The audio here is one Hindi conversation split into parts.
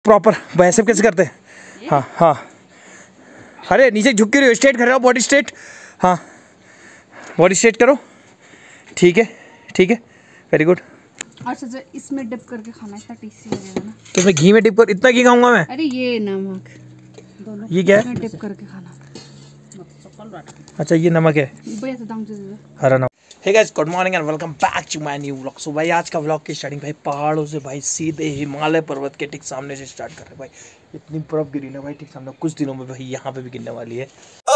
प्रॉपर बाइसेप कैसे करते हैं? हाँ हाँ, अरे नीचे झुक के रहो, स्ट्रेट कर रहे हो, बॉडी स्ट्रेट। हाँ बॉडी स्ट्रेट करो, ठीक है ठीक है, वेरी गुड। और सच इसमें डिप करके खाना, इतना टेस्टी लगेगा ना। तो मैं घी में डिप कर, इतना घी खाऊंगा मैं? अरे ये नमक दोनों, ये क्या है? डिप करके खाना। अच्छा ये नमक है, बढ़िया से दाम हरा नमक। Hey guys, good morning and welcome back to my new vlog. So भाई आज का व्लॉग की स्टार्टिंग भाई पहाड़ों से, भाई सीधे हिमालय पर्वत के ठीक सामने से स्टार्ट कर रहे हैं। भाई इतनी बर्फ गिरी ना भाई ठीक सामने, कुछ दिनों में भाई यहाँ पे भी गिरने वाली है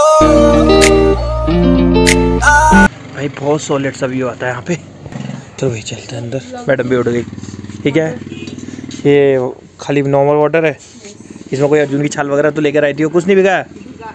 भाई, बहुत सॉलिड सा व्यू आता है यहाँ पे। तो भाई चलते हैं अंदर। मैडम भी उठ गई, ठीक है। ये खाली नॉर्मल वाटर है, इसमें कोई अर्जुन की छाल वगैरह तो लेकर आई थी? कुछ नहीं बिका?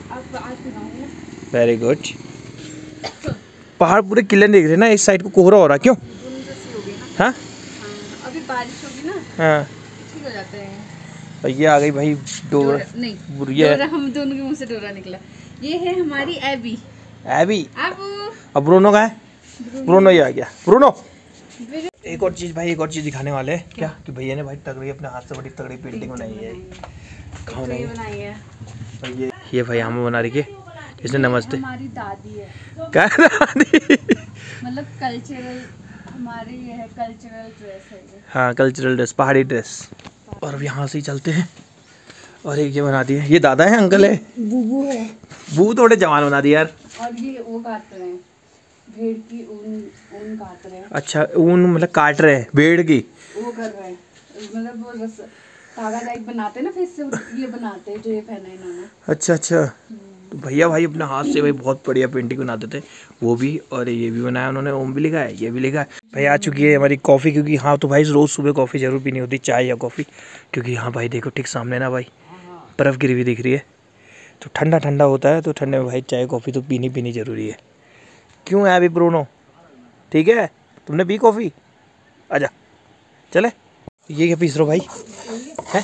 Very good. पहाड़ पूरे क्लियर दिख रहे ना, इस साइड को कोहरा हो रहा, क्यों? हाँ अभी बारिश होगी ना, हाँ ठीक हो जाते हैं। ये आ गई भाई डोरा, नहीं डोरा, हम दोनों के मुंह से डोरा निकला। ये है हमारी एबी। एबी? अब ब्रूनो का है? ब्रूनो ये आ गया, ब्रूनो। एक और चीज भाई, एक और चीज दिखाने वाले हैं क्या, कि भैया ने भाई तगड़ी अपने हाथ से बड़ी तगड़ी पेंटिंग बनाई है। कहाँ बनाई है भाई? ये भाई हमें बना रही है, इसने नमस्ते। हमारी दादी है। क्या दादी? मतलब कल्चरल, हमारी ये है कल्चरल ड्रेस है ये। हाँ कल्चरल ड्रेस, पहाड़ी ड्रेस। और अब यहाँ से ही चलते हैं। और एक ये बना दी है, ये दादा है अंकल है? बूबू है। बूबू थोड़े जवान बना दिया यार। और ये वो काट रहे हैं, भेड़ की ऊन काट रहे हैं। अच्छा ऊन मतलब काट रहे हैं भेड़ की? वो कर रहे हैं, मतलब वो धागा टाइप बनाते हैं ना, फिर से ये बनाते हैं जो ये पहना है इन्होंने। अच्छा अच्छा। तो भैया भाई अपने हाथ से भाई बहुत बढ़िया पेंटिंग बनाते थे वो भी, और ये भी बनाया उन्होंने, ओम भी लिखा है, ये भी लिखा है। भाई आ चुकी है हमारी कॉफ़ी, क्योंकि हाँ तो भाई रोज़ सुबह कॉफ़ी जरूर पीनी होती, चाय या कॉफ़ी। क्योंकि हाँ भाई देखो ठीक सामने ना भाई बर्फ़ गिरी हुई दिख रही है, तो ठंडा ठंडा होता है, तो ठंडे में भाई चाय कॉफ़ी तो पीनी ज़रूरी है। क्यों है अभी ब्रूनो? ठीक है, तुमने पी कॉफ़ी? आजा चले। ये क्या पीस रहे हो भाई? है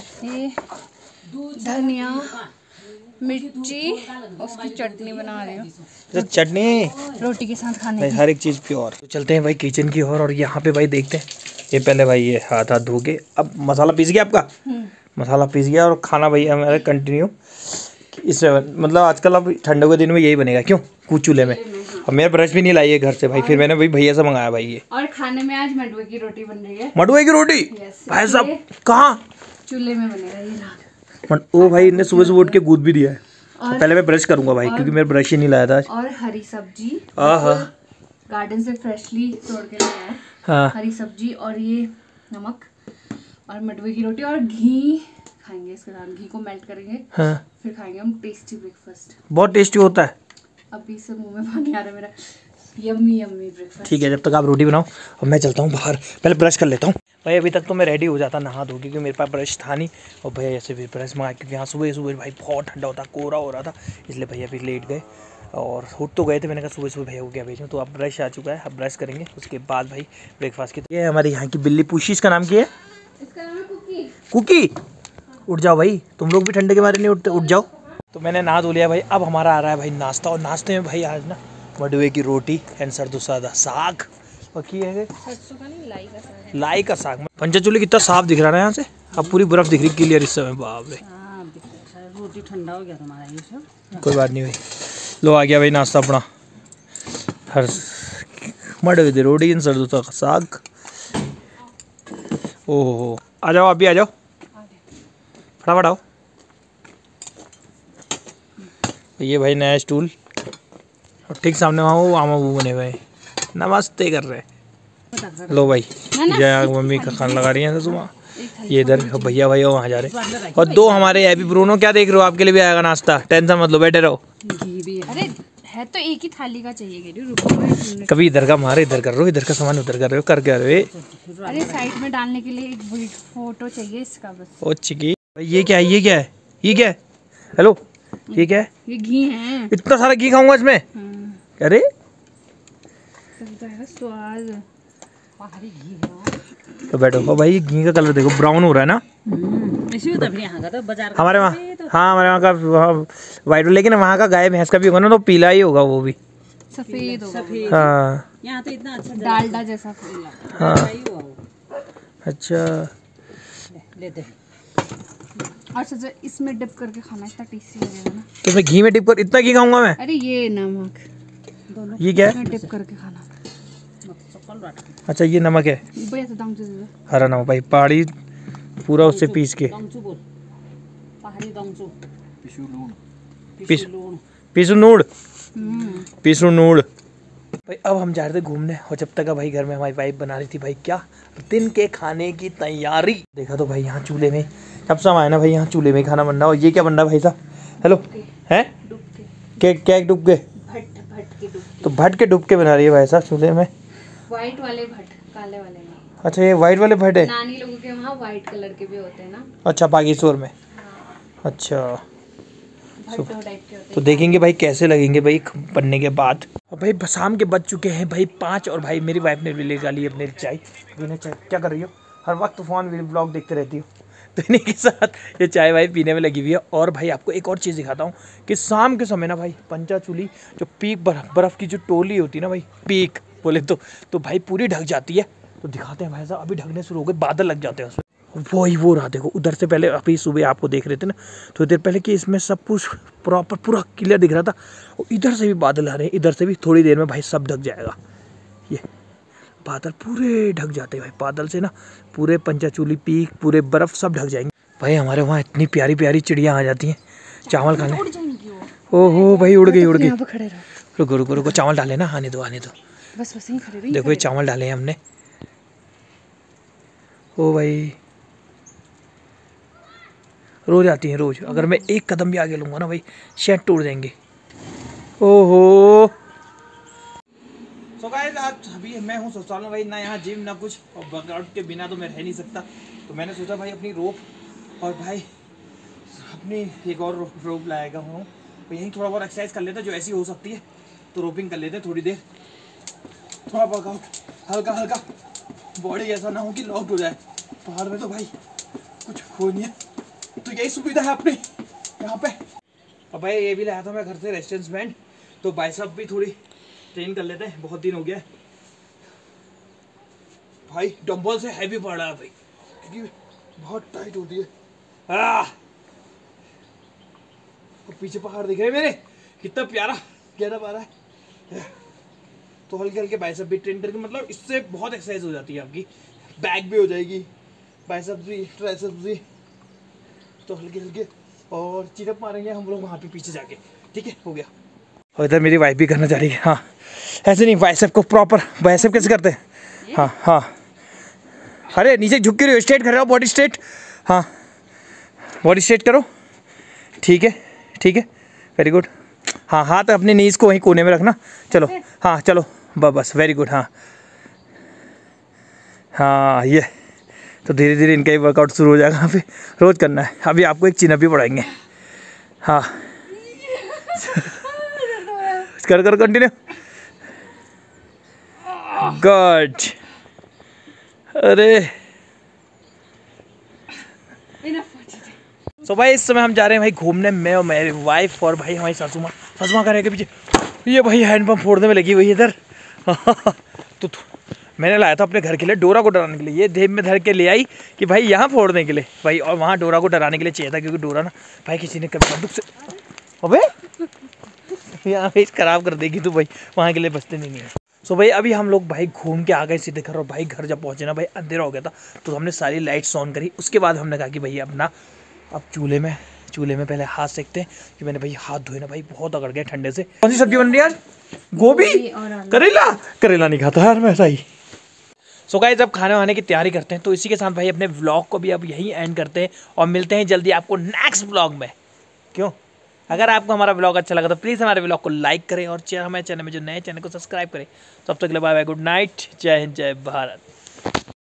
धनिया मिर्ची, उसकी चटनी बना रही हूँ। तो चटनी रोटी के साथ खाने की। हर एक चीज़ प्योर। तो चलते हैं भाई किचन की ओर, और यहाँ पे भाई देखते हैं। ये पहले भाई ये हाथ धो के, अब मसाला पीस गया आपका? मसाला पीस गया, और खाना भाई हमारा कंटिन्यू इस, मतलब आजकल अब ठंडों के दिन में यही बनेगा, क्यों? कुछ चूल्हे में। अब मेरा ब्रश भी नहीं लाई है घर से भाई, फिर मैंने भाई भैया से मंगाया भाई ये। और खाने में आज मडुए की रोटी बन रही है। मडुए की रोटी? भाई साहब कहाँ? चूल्हे में बनेगा ये। ओ भाई इन्हें सुबह सुबह उठ के दूध भी दिया है। तो पहले मैं ब्रश करूंगा भाई, क्योंकि मेरा ब्रश ही नहीं लाया था। और हरी सब्जी, गार्डन से फ्रेशली तोड़ के लाया है। हाँ। हरी सब्जी और ये नमक और मडुए की रोटी और घी खाएंगे इसके साथ। घी को मेल्ट करेंगे। हाँ। फिर खाएंगे हम टेस्टी ब्रेकफास्ट। बहुत टेस्टी होता है। अभी से मुंह में पानी आ रहा है मेरा। Yummy yummy breakfast. ठीक है, जब तक आप रोटी बनाओ और मैं चलता हूँ बाहर, पहले ब्रश कर लेता हूँ भाई। अभी तक तो मैं रेडी हो जाता नहा धो, क्योंकि मेरे पास ब्रश था नहीं, और भैया ऐसे भी ब्रश मंगाया, क्योंकि यहाँ सुबह सुबह भाई बहुत ठंडा होता, कोहरा हो रहा था, इसलिए भैया भी लेट गए और उठ तो गए थे। मैंने कहा सुबह सुबह भैया को क्या भेजूँ, तो अब ब्रश आ चुका है, अब ब्रश करेंगे, उसके बाद भाई ब्रेकफास्ट की। ये हमारे यहाँ की बिल्ली पूछी, इसका नाम क्या है? इसका नाम है कुकी। कुकी, उठ जाओ भाई, तुम लोग भी ठंडे के मारे नहीं उठते, उठ जाओ। तो मैंने नहा धो लिया भाई, अब हमारा आ रहा है भाई नाश्ता, और नाश्ते में भाई आज ना मडुए की रोटी एंड सरदो सादा साग, और की है सरसों का नहीं, लाई का साग। पंचचूली कितना साफ दिख रहा है यहाँ से, अब पूरी बर्फ दिख रही क्लियर इस समय। बाप रे, रोटी ठंडा हो गया तुम्हारा ये सब। कोई बात नहीं भाई, लो आ गया भाई नाश्ता अपना, हर मडुए की रोटी एंड सरदो का साग। ओहो आ जाओ, आप भी आ जाओ, फटाफट आओ। ये भाई नया स्टूल, और ठीक सामने वहाँ वो आमा बू बने हुए नमस्ते कर रहे। लो भाई, जय मम्मी का खाना लगा रही है सुबह। ये इधर भैया भाई वहाँ जा रहे, और दो हमारे अभी ब्रूनो। क्या देख रहे हो, आपके लिए भी आएगा नाश्ता, टेंशन मत लो, बैठे रहो। अरे है तो एक ही थाली का चाहिए। कभी इधर का मारे इधर कर रहे हो, इधर का सामान उधर कर रहे हो, कर क्या रहे हो? अरे साइड में डालने के लिए एक फोटो चाहिए इसका बस। ओ चिकी, ये क्या है, ये क्या है, ये क्या है? हेलो, ये क्या है? ये घी है। इतना सारा घी खाऊंगा इसमें? अरे स्वाद, तो बैठो भाई। घी का कलर देखो, ब्राउन हो रहा है ना। हमारे वहाँ, हाँ हमारे वहाँ का वाइट, लेकिन वहाँ का गाय भैंस का भी होगा ना, तो पीला ही होगा, वो भी सफेद होगा। हाँ यहाँ तो इतना अच्छा डालडा जैसा। हाँ अच्छा, अच्छा इसमें डिप करके खाना, इतना टेस्टी लगेगा ना। तो मैं घी में डिप कर, इतना घी खाऊंगा मैं? अरे ये नमक दोनों, ये क्या है? डिप करके खाना। अच्छा ये नमक है, हरा नमक भाई, पहाड़ी पूरा उससे पीस के। पीसू नूड भाई। अब हम जा रहे थे घूमने और जब तक भाई घर में हमारी वाइफ बना रही थी भाई क्या दिन के खाने की तैयारी। देखा तो भाई यहाँ चूल्हे में कब समय आया ना भाई, यहाँ चूल्हे में खाना बन रहा है। और ये क्या बन रहा है भाई साहब? हेलो हैं क्या डुबके? तो भट के डुबके बना रही है भाई साहब चूल्हे में। व्हाइट वाले भट, काले वाले नहीं। अच्छा ये व्हाइट वाले भट है? नानी लोगों के वहाँ व्हाइट कलर के भी होते हैं ना। अच्छा बागेश्वर में। हाँ। अच्छा टाइप के होते तो देखेंगे भाई कैसे लगेंगे भाई बनने के बाद। और भाई शाम के बज चुके हैं भाई 5 और भाई मेरी वाइफ ने भी ले ली अपने चाय। चाय क्या कर रही हो? हर वक्त फोन व्लॉग देखते रहती हो। तो इन्हीं के साथ ये चाय वाय पीने में लगी हुई है। और भाई आपको एक और चीज़ दिखाता हूँ कि शाम के समय ना भाई पंचाचूली जो पीक बर्फ़ की जो टोली होती है ना भाई, पीक बोले तो भाई पूरी ढक जाती है। तो दिखाते हैं भाई साहब, अभी ढकने शुरू हो गए, बादल लग जाते हैं उसमें। वो रहा देखो उधर से, पहले अभी सुबह आपको देख रहे थे ना थोड़ी देर पहले कि इसमें सब कुछ प्रॉपर पूरा क्लियर दिख रहा था। और इधर से भी बादल आ रहे हैं, इधर से भी थोड़ी देर में भाई सब ढक जाएगा। ये बादल पूरे ढक जाते हैं भाई, बादल से ना पूरे पंचाचूली पीक पूरे बर्फ सब ढक जाएंगे भाई। हमारे वहाँ इतनी प्यारी प्यारी चिड़ियाँ आ जाती हैं चावल खाने। ओहो भाई उड़ गई रुको चावल डाले ना, आने दो बस यहीं खड़े रहिए। देखो ये चावल डाले हैं हमने। ओ भाई रोज आती हैं रोज। अगर मैं एक कदम भी आगे लूँगा ना भाई शायद टूट जाएंगे। ओहो सो गाइस आज अभी मैं हूँ ससुराल में भाई, ना यहाँ जिम ना कुछ, और वर्कआउट के बिना तो मैं रह नहीं सकता। तो मैंने सोचा भाई अपनी रोप और भाई अपनी एक और रोप लाएगा हूँ, तो यहीं थोड़ा बहुत एक्सरसाइज कर लेते जो ऐसी हो सकती है। तो रोपिंग कर लेते थोड़ी देर, थोड़ा वर्कआउट हल्का, बॉडी ऐसा ना हो कि लॉक हो जाए। पहाड़ में तो भाई कुछ हो नहीं है, तो यही सुविधा है अपने यहाँ पे। अब भाई ये भी लाया था मैं घर से रेजिस्टेंस बैंड, तो बाइसेप भी थोड़ी ट्रेन कर लेते हैं, बहुत दिन हो गया भाई। डंबल से हैवी पड़ रहा है भाई क्योंकि बहुत टाइट होती है। और पीछे पहाड़ दिख रहे हैं मेरे, कितना प्यारा गहरा पा रहा है। तो हल्के हल्के बाइसेप भी ट्रेन करके, मतलब इससे बहुत एक्सरसाइज हो जाती है आपकी, बैक भी हो जाएगी, बाइसेप्स भी, ट्राइसेप्स भी। तो हल्के हल्के और चिरप मारेंगे हम लोग वहाँ पे पीछे जाके, ठीक है हो गया। और इधर मेरी वाइफ भी करना चाह रही है। हाँ ऐसे नहीं, बाइसेप को प्रॉपर, बाइसेप कैसे करते हैं? हाँ अरे नीचे झुक के रहो, स्ट्रेट कर रहे हो, बॉडी स्ट्रेट। हाँ बॉडी स्ट्रेट करो, ठीक है वेरी गुड। हाँ हाथ अपने नीज को वहीं कोने में रखना। चलो हाँ चलो बस वेरी गुड। हाँ ये तो धीरे धीरे इनका ही वर्कआउट शुरू हो जाएगा। फिर रोज़ करना है। अभी आपको एक चिनअप भी पढ़ाएंगे। हाँ कर कंटिन्यू, गुड। अरे तो भाई इस समय हम जा रहे हैं भाई घूमने, मैं और मेरी वाइफ और भाई हमारी सासू माँ का के पीछे ये भाई हैंडपम्प फोड़ने में लगी हुई इधर। तो मैंने लाया था अपने घर के लिए डोरा को डराने के लिए, ये जेब में धर के ले आई कि भाई यहाँ फोड़ने के लिए भाई, और वहाँ डोरा को डराने के लिए चाहिए था क्योंकि डोरा ना भाई किसी ने कभी बंदूक से अबे यहाँ पे खराब कर देगी तो भाई वहाँ के लिए बचते नहीं है। सो भाई अभी हम लोग भाई घूम के आ गए सीधे घर, और भाई घर जब पहुँचे ना भाई अंधेरा हो गया था, तो हमने सारी लाइट्स ऑन करी। उसके बाद हमने कहा कि भाई अपना अब चूल्हे में पहले हाथ सेकते हैं, कि मैंने भाई हाथ धोए ना भाई बहुत अगड़ गए ठंडे से। कौन सी सब्जी बन रही है आज? गोभी, करेला नहीं खाता यार मैं ऐसा ही। सो गाइस अब खाने वाने की तैयारी करते हैं, तो इसी के साथ भाई अपने व्लॉग को भी अब यहीं एंड करते हैं और मिलते हैं जल्दी आपको नेक्स्ट व्लॉग में। क्यों? अगर आपको हमारा व्लॉग अच्छा लगा तो प्लीज़ हमारे व्लॉग को लाइक करें और हमारे चैनल में जो नए चैनल को सब्सक्राइब करें। तब तक के लिए बाय बाय, गुड नाइट, जय हिंद, जय भारत।